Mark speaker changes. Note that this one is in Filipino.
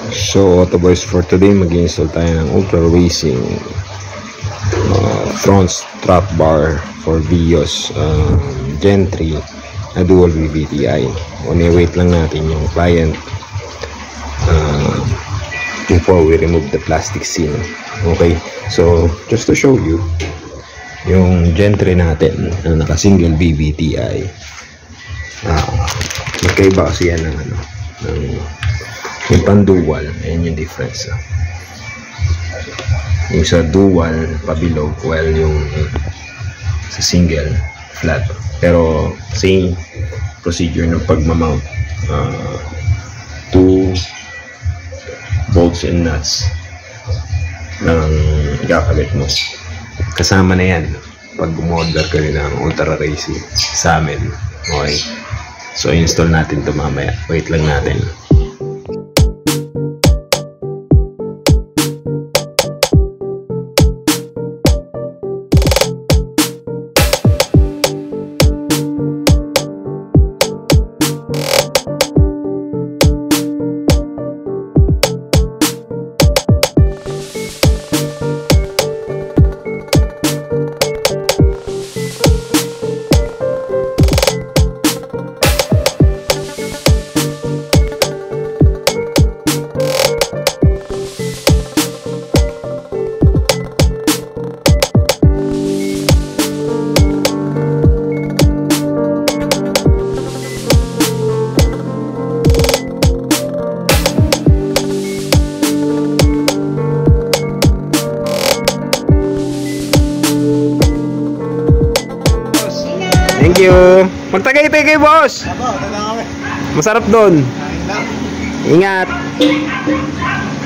Speaker 1: So Autoboys, for today mag-install tayo ng Ultra Racing front strut bar for VIOS Gen 3 na dual VVTI. Wait lang natin yung client before we remove the plastic seal. Okay, so just to show you yung Gen 3 natin na naka single VVTI, magkaiba kasi yan ng yung pan-dual. Ayan yung difference. Yung sa dual pabilog, while yung sa single flat. Pero same procedure ng pagmamount. 2 bolts and nuts ng ikakabit mo. Kasama na yan pag umorder ka rin ng Ultra Racing sa amin. Okay, so install natin ito mamaya. Wait lang natin. Thank you. Magtagay-tagay, boss. Masarap doon. Ingat.